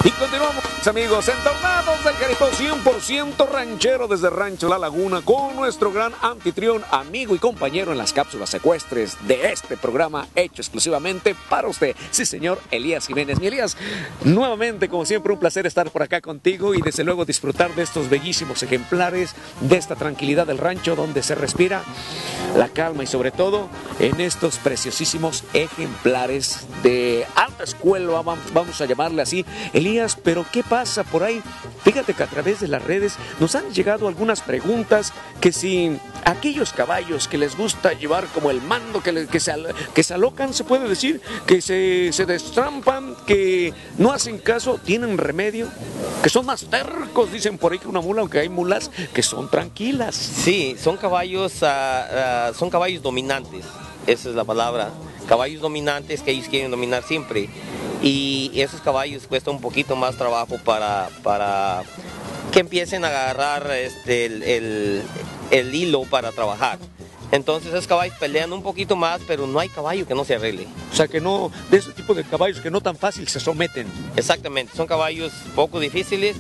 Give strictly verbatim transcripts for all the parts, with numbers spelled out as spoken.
Y continuamos, amigos, en Tornados del Caripeo, cien por ciento ranchero desde Rancho La Laguna, con nuestro gran anfitrión, amigo y compañero en las cápsulas ecuestres de este programa hecho exclusivamente para usted. Sí, señor, Elías Jiménez. Mi Elías, nuevamente, como siempre, un placer estar por acá contigo y desde luego disfrutar de estos bellísimos ejemplares, de esta tranquilidad del rancho donde se respira la calma y sobre todo en estos preciosísimos ejemplares de alta escuela, vamos a llamarle así. Elías, pero ¿qué pasa por ahí? Fíjate que a través de las redes nos han llegado algunas preguntas que si aquellos caballos que les gusta llevar como el mando, que, le, que, se, que se alocan, se puede decir, que se, se destrampan, que no hacen caso, tienen remedio, que son más tercos, dicen por ahí que una mula, aunque hay mulas que son tranquilas. Sí, son caballos, uh, uh, son caballos dominantes, esa es la palabra, caballos dominantes que ellos quieren dominar siempre. Y esos caballos cuesta un poquito más trabajo para, para que empiecen a agarrar este, el, el, el hilo para trabajar. Entonces esos caballos pelean un poquito más, pero no hay caballo que no se arregle. O sea que no, de ese tipo de caballos que no tan fácil se someten. Exactamente, son caballos poco difíciles,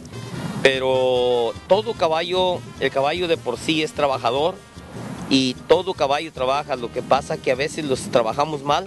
pero todo caballo, el caballo de por sí es trabajador y todo caballo trabaja, lo que pasa que a veces los trabajamos mal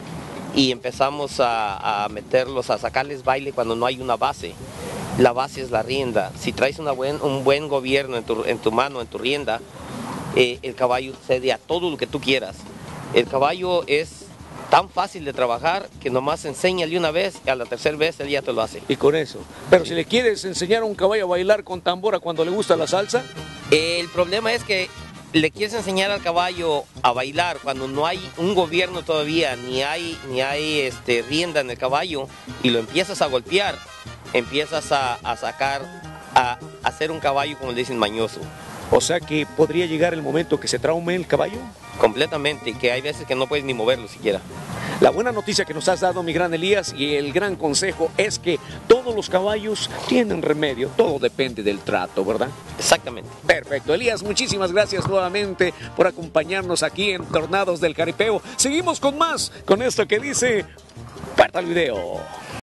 y empezamos a, a meterlos, a sacarles baile cuando no hay una base. La base es la rienda. Si traes una buen, un buen gobierno en tu, en tu mano, en tu rienda, eh, el caballo cede a todo lo que tú quieras. El caballo es tan fácil de trabajar que nomás enséñale una vez y a la tercera vez él ya te lo hace. Y con eso. Pero sí. Si le quieres enseñar a un caballo a bailar con tambora cuando le gusta la salsa. El problema es que le quieres enseñar al caballo a bailar cuando no hay un gobierno todavía, ni hay, ni hay este, rienda en el caballo, y lo empiezas a golpear, empiezas a, a sacar, a, a hacer un caballo, como le dicen, mañoso. O sea que podría llegar el momento que se traume el caballo. Completamente, que hay veces que no puedes ni moverlo siquiera. La buena noticia que nos has dado, mi gran Elías, y el gran consejo es que todos los caballos tienen remedio, todo depende del trato, ¿verdad? Exactamente. Perfecto. Elías, muchísimas gracias nuevamente por acompañarnos aquí en Tornados del Caripeo. Seguimos con más, con esto que dice, ¡parta el video!